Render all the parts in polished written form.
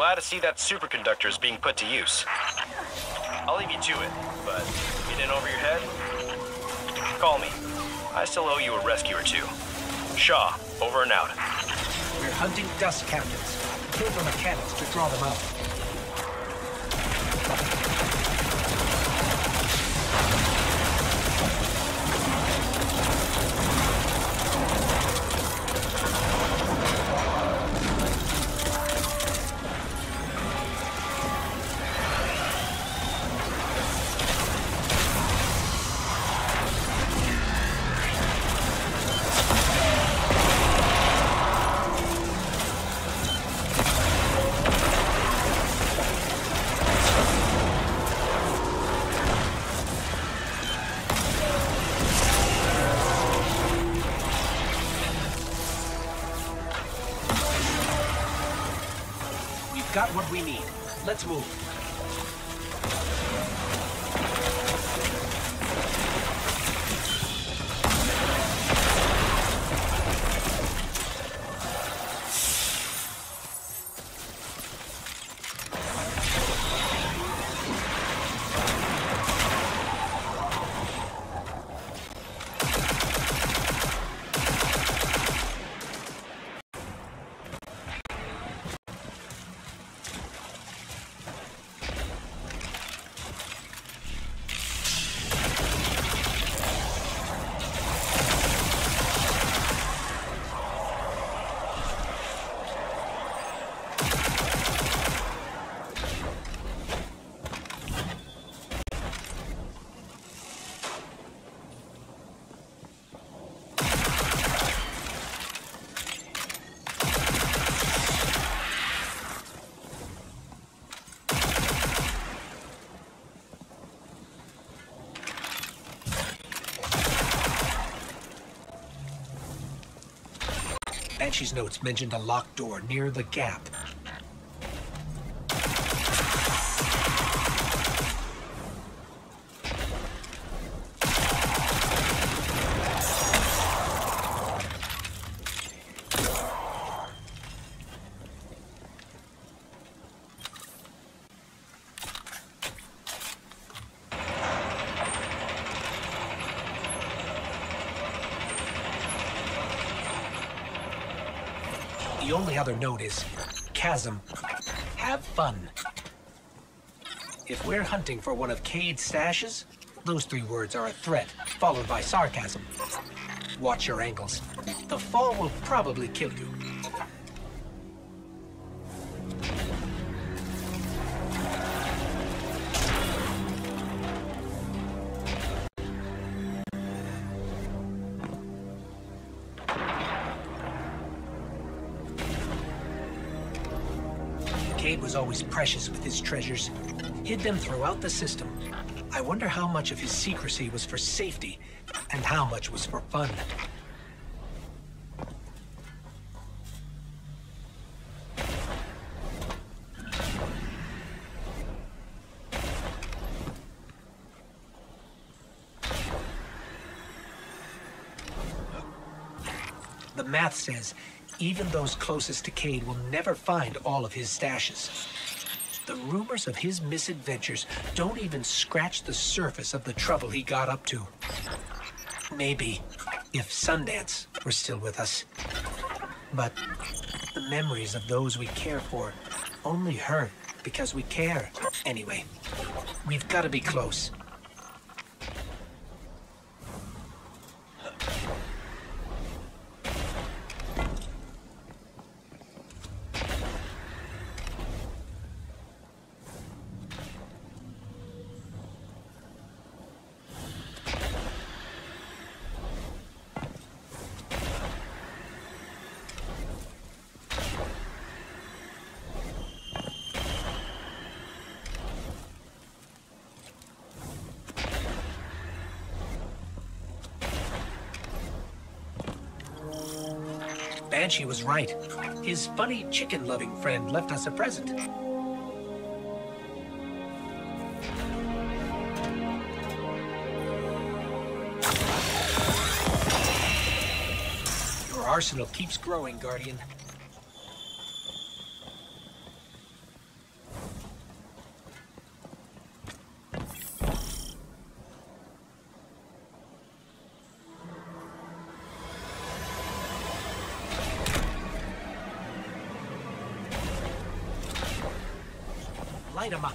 glad to see that superconductor is being put to use. I'll leave you to it, but get in over your head? Call me. I still owe you a rescue or two. Shaw, over and out. We're hunting dust captains. Kill the mechanics to draw them out. Got what we need. Let's move. Banshee's notes mentioned a locked door near the gap. The only other note is, Chasm, have fun. If we're hunting for one of Cade's stashes, those 3 words are a threat, followed by sarcasm. Watch your angles. The fall will probably kill you. Cade was always precious with his treasures, hid them throughout the system. I wonder how much of his secrecy was for safety, and how much was for fun. The math says even those closest to Cade will never find all of his stashes. The rumors of his misadventures don't even scratch the surface of the trouble he got up to. Maybe if Sundance were still with us. But the memories of those we care for only hurt because we care. Anyway, we've got to be close. Banshee was right. His funny chicken-loving friend left us a present. Your arsenal keeps growing, Guardian. Light him up.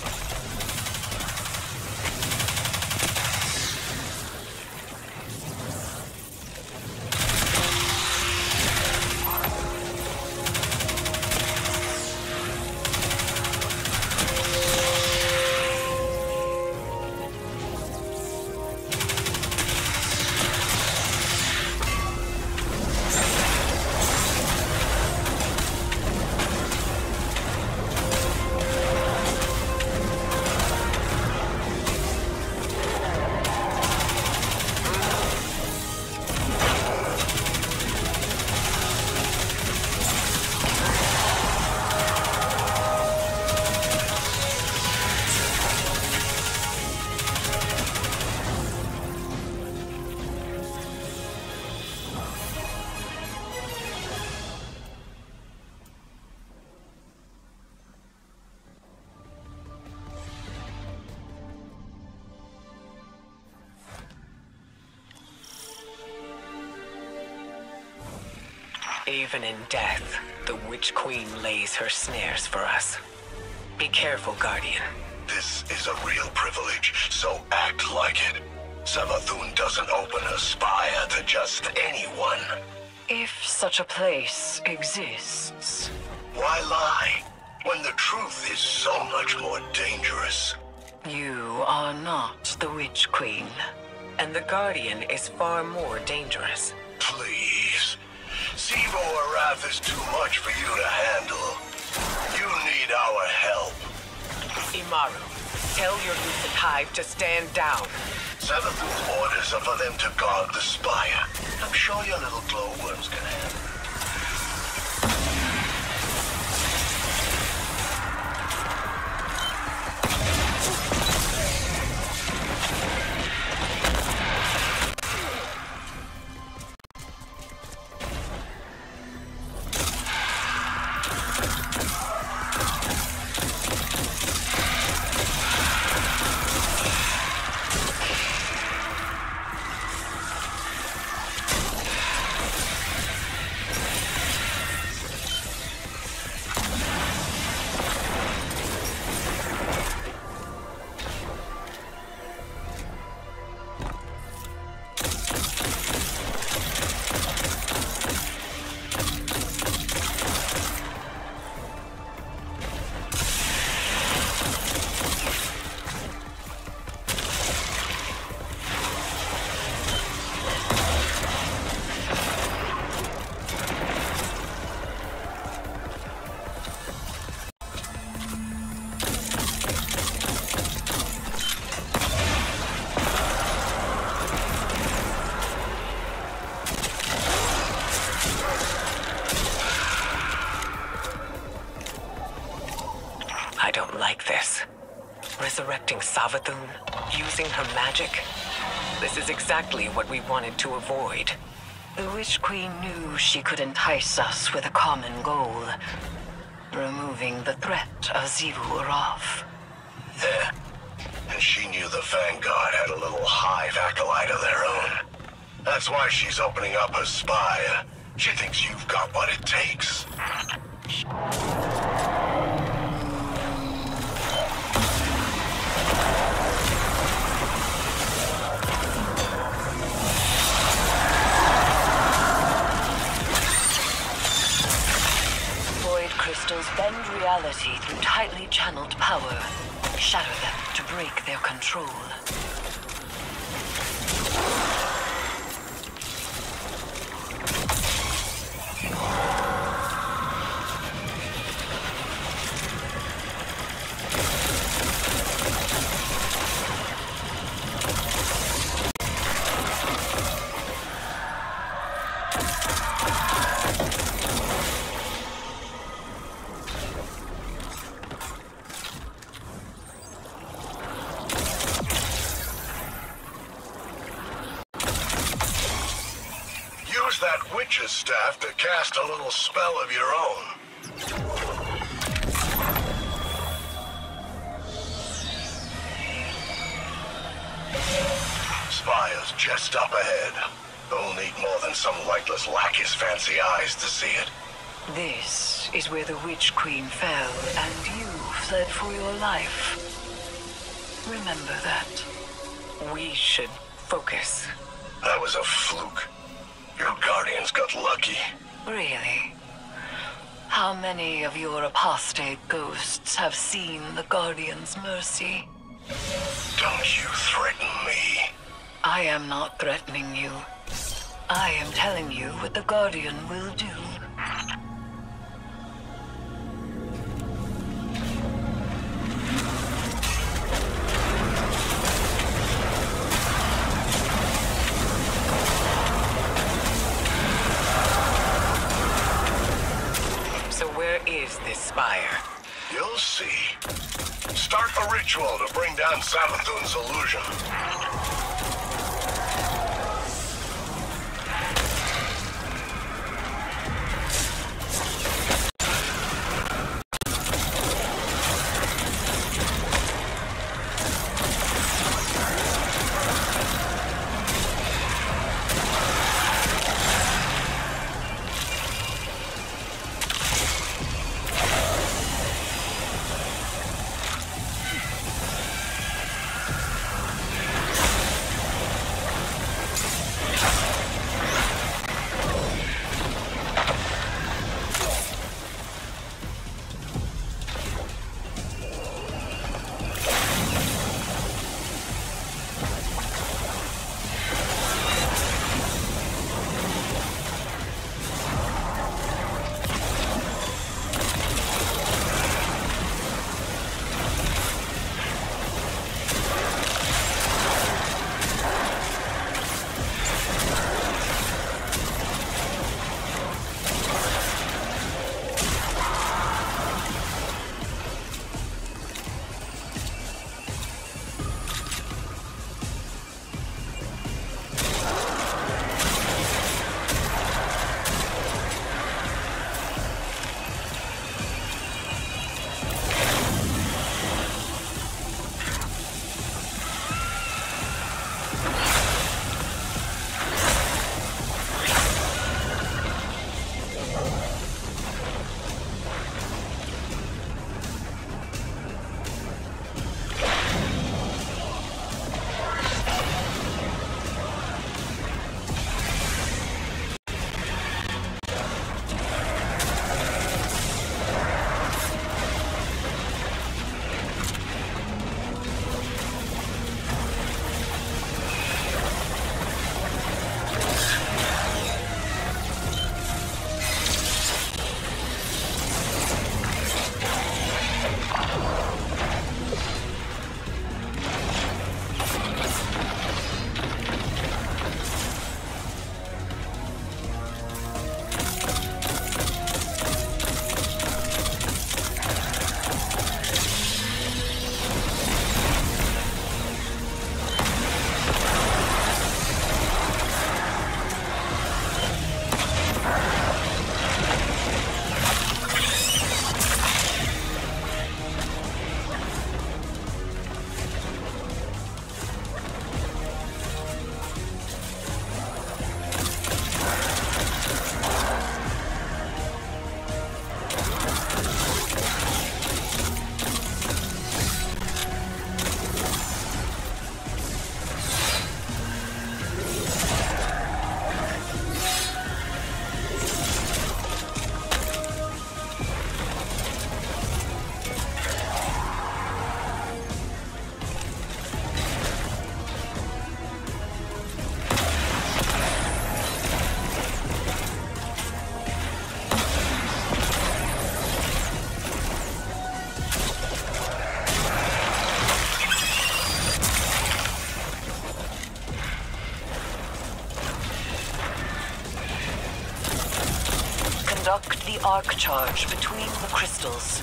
Even in death, the Witch Queen lays her snares for us. Be careful, Guardian. This is a real privilege, so act like it. Savathun doesn't open her spire to just anyone. If such a place exists. Why lie, when the truth is so much more dangerous? You are not the Witch Queen, and the Guardian is far more dangerous. Please. Sivo Arath is too much for you to handle. You need our help. Imaru, tell your Lucid Hive to stand down. Savathun's orders are for them to guard the spire. I'm sure your little glowworms can handle it. I don't like this. Resurrecting Savathun, using her magic. This is exactly what we wanted to avoid. The Witch Queen knew she could entice us with a common goal. Removing the threat of Xivu Arath. Yeah. And she knew the Vanguard had a little hive acolyte of their own. That's why she's opening up her spire. She thinks you've got what it takes. Crystals bend reality through tightly channeled power. Shatter them to break their control. Use that witch's staff to cast a little spell of your own. Spire's just up ahead. They'll need more than some lightless lackey's fancy eyes to see it. This is where the Witch Queen fell, and you've fled for your life. Remember that. We should focus. That was a fluke. Your guardians got lucky. Really? How many of your apostate ghosts have seen the Guardian's mercy? Don't you threaten me. I am not threatening you. I am telling you what the Guardian will do. So where is this spire? You'll see. Start a ritual to bring down Savathun's illusion. Conduct the arc charge between the crystals.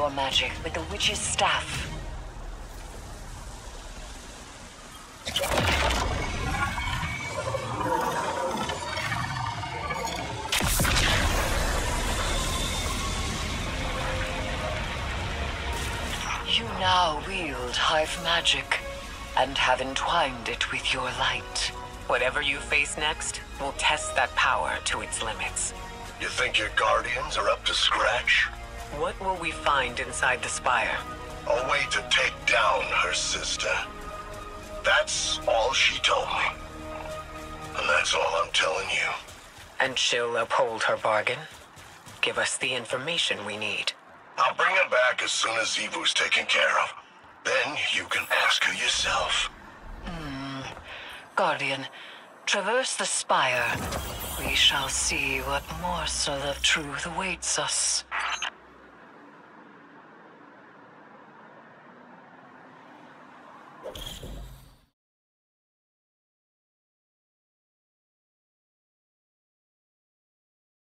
your magic with the witch's staff. You now wield hive magic, and have entwined it with your light. Whatever you face next will test that power to its limits. You think your guardians are up to scratch? What will we find inside the spire? A way to take down her sister. That's all she told me. And that's all I'm telling you. And she'll uphold her bargain? Give us the information we need. I'll bring her back as soon as Evu's taken care of. Then you can ask her yourself. Guardian, traverse the spire. We shall see what morsel of truth awaits us.